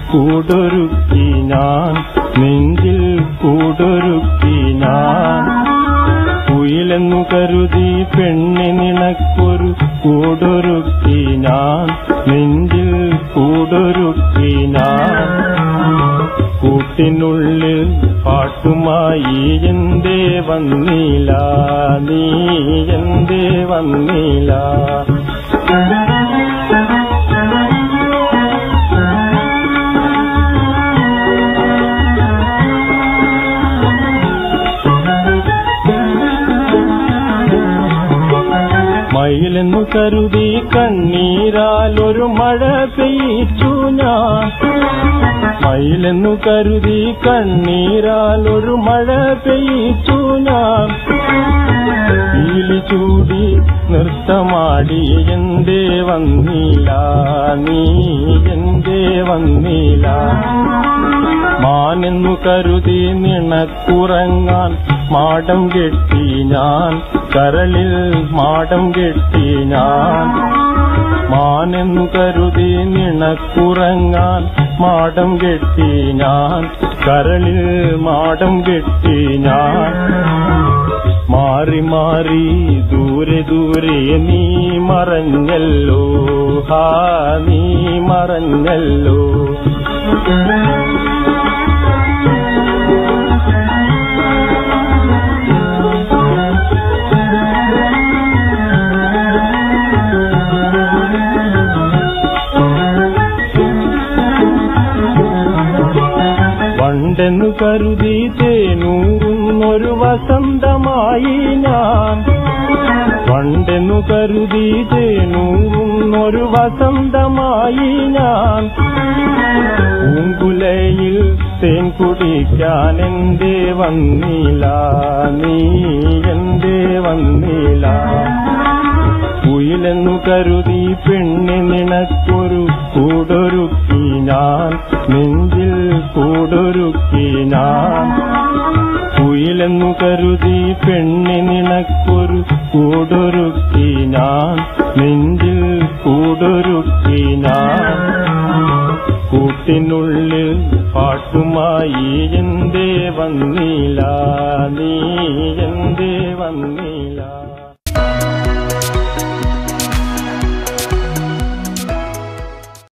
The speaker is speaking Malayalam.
കൂടൊരുക്കി ഞാൻ, നെഞ്ചിൽ കൂടൊരുക്കി ഞാൻ. കുയിലെന്നു കരുതി പെണ്ണെ നിനക്കൊരു കൂടൊരുക്കി ഞാൻ, നെഞ്ചിൽ കൂടൊരുക്കി ഞാൻ. കൂട്ടിനുള്ളിൽ പാട്ടുമായി എന്തേ വന്നില്ല, നീ എന്തേ വന്നില്ല. മയിലെന്നു കരുതി കണ്ണീരാൽ ഒരു മഴ പെയ്ച്ചു ഞാൻ, മയിലെന്നു കരുതി കണ്ണീരാൽ ഒരു മഴ പെയ്ച്ചു ഞാൻ. പീലി ചൂടി നൃത്തമാടി എന്തേ വന്നില്ല, നീ എന്തേ വന്നില്ല. മാനെന്നു കരുതി നിനക്കുറങ്ങാൻ മാടം കെട്ടി ഞാൻ, കരളിൽ മാടം കെട്ടി ഞാൻ. മാനെന്നു കരുതി നിനക്കുറങ്ങാൻ മാടം കെട്ടി ഞാൻ, കരളിൽ മാടം കെട്ടി ഞാൻ. മാറി മാറി ദൂരെ ദൂരെ നീ മറഞ്ഞല്ലോ, ഹാ നീ മറഞ്ഞല്ലോ. വണ്ടെന്നു കരുതി തേനൂറുന്നൊരു വസന്തമായി ഞാൻ, വണ്ടെന്നു കരുതി തേനൂറുന്നൊരു വസന്തമായി ഞാൻ. പൂങ്കുലയിൽ തേൻ കുടിക്കാൻ എന്തേ വന്നില്ല, നീ എന്തേ വന്നില്ല. കുയിലെന്നു കരുതി പെണ്ണെ നിനക്കൊരു കൂടൊരുക്കി ഞാൻ, നെഞ്ചിൽ കൂടൊരുക്കി ഞാൻ. കുയിലെന്നു കരുതി പെണ്ണെ നിനക്കൊരു കൂടൊരുക്കി ഞാൻ, നെഞ്ചിൽ കൂടൊരുക്കി ഞാൻ. കൂട്ടിനുള്ളിൽ പാട്ടുമായി എന്തേ വന്നില്ല, നീ എന്തേ വന്നില്ല.